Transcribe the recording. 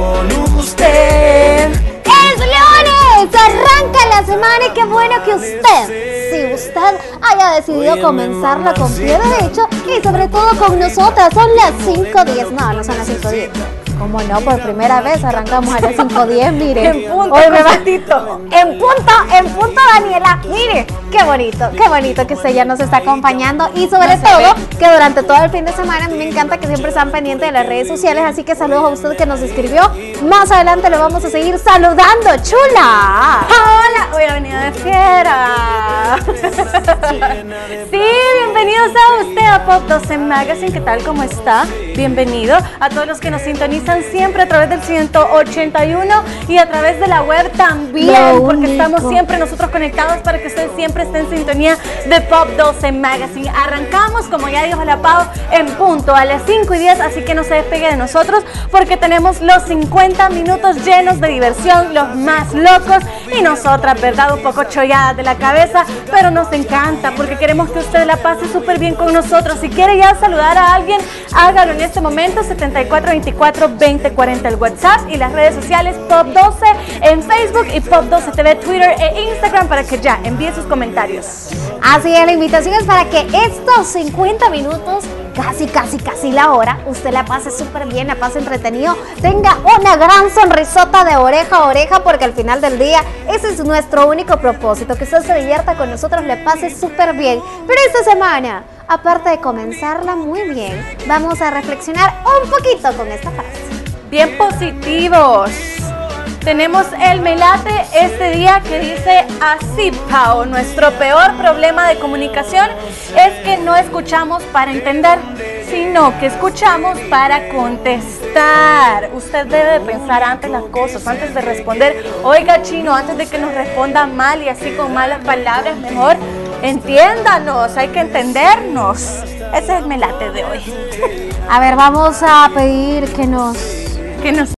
con usted. ¡Es lunes! ¡Arranca la semana y qué bueno que si usted haya decidido comenzarla con pie derecho y sobre todo con nosotras! Son las 5:10, no son las 5:10. ¿Cómo no? Por primera vez arrancamos a las 5:10, mire. En punto, En punto, Daniela. Mire, qué bonito que usted ya nos está acompañando y sobre todo que durante todo el fin de semana a mí me encanta que siempre están pendientes de las redes sociales, así que saludos a usted que nos escribió. Más adelante lo vamos a seguir saludando, chula. Hola, hoy ha venido de fiera. Sí, bienvenidos a usted a Pop 12 Magazine. ¿Qué tal? ¿Cómo está? Bienvenido a todos los que nos sintonizan siempre a través del 181 y a través de la web también, porque estamos siempre nosotros conectados para que usted siempre esté en sintonía de Pop 12 Magazine. Arrancamos, como ya dijo la Pau, en punto a las 5:10, así que no se despegue de nosotros porque tenemos los 50 minutos llenos de diversión, los más locos, y nosotras, ¿verdad? Un poco cholladas de la cabeza, pero nos encanta porque queremos que usted la pase súper bien con nosotros. Si quiere ya saludar a alguien, hágalo en este momento. 7424-2040 el WhatsApp y las redes sociales Pop 12 en Facebook y Pop 12 TV, Twitter e Instagram para que ya envíe sus comentarios. Así es, la invitación es para que estos 50 minutos, casi la hora, usted la pase súper bien, la pase entretenido, tenga una gran sonrisota de oreja a oreja, porque al final del día ese es nuestro único propósito, que usted se divierta con nosotros, le pase súper bien. Pero esta semana, aparte de comenzarla muy bien, vamos a reflexionar un poquito con esta frase. Bien positivos. Tenemos el melate este día que dice así, Pau: nuestro peor problema de comunicación es que no escuchamos para entender, sino que escuchamos para contestar. Usted debe de pensar antes las cosas, antes de responder. Oiga, chino, antes de que nos responda mal y así con malas palabras, mejor entiéndanos, hay que entendernos. Ese es el melate de hoy. A ver, vamos a pedir que nos